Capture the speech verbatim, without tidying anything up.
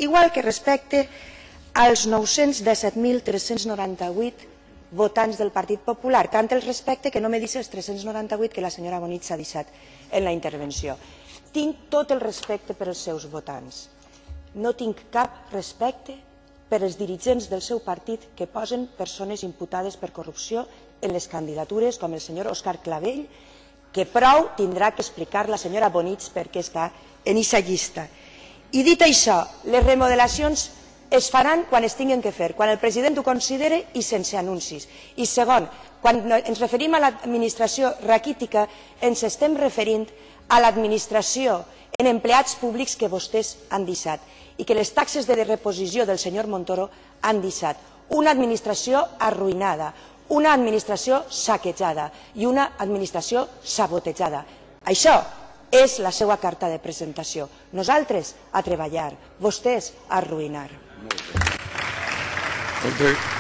igual que respecte als nou-cents disset mil tres-cents noranta-vuit votants del Partit Popular. Tant el respecte que no me deixa els tres-cents noranta-vuit que la senyora Bonich s'ha deixat en la intervenció. Tinc tot el respecte per als seus votants. No tinc cap respecte per als dirigents del seu partit que posen persones imputades per corrupció en les candidatures, com el senyor Òscar Clavell, que prou tindrà que explicar la senyora Bonich per què està en aquesta llista. I dit això, les remodelacions es faran quan es tinguin que fer, quan el president ho considere i sense anuncis. I segon, quan ens referim a l'administració raquítica, ens estem referint a l'administració en empleats públics que vostès han deixat i que les taxes de reposició del senyor Montoro han deixat. Una administració arruïnada, una administració saquejada i una administració sabotejada. Això és la seva carta de presentació. Nosaltres a treballar, vostès a arruïnar. Okay.